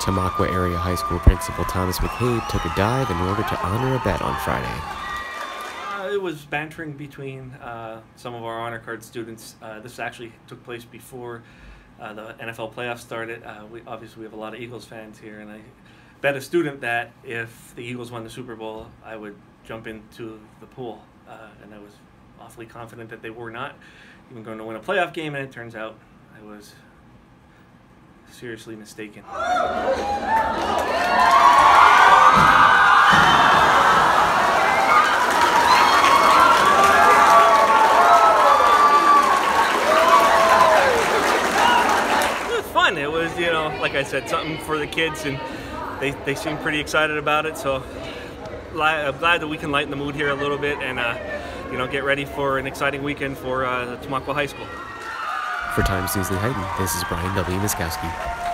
Tamaqua Area High School Principal Thomas McCabe took a dive in order to honor a bet on Friday. It was bantering between some of our honor card students. This actually took place before the NFL playoffs started. Obviously we have a lot of Eagles fans here, and I bet a student that if the Eagles won the Super Bowl, I would jump into the pool. And I was awfully confident that they were not even going to win a playoff game, and it turns out I was seriously mistaken. It was, you know, like I said, something for the kids, and they seem pretty excited about it. So I'm glad that we can lighten the mood here a little bit and, you know, get ready for an exciting weekend for Tamaqua High School. For Times News Lehighton, this is Brian W. Miskowski.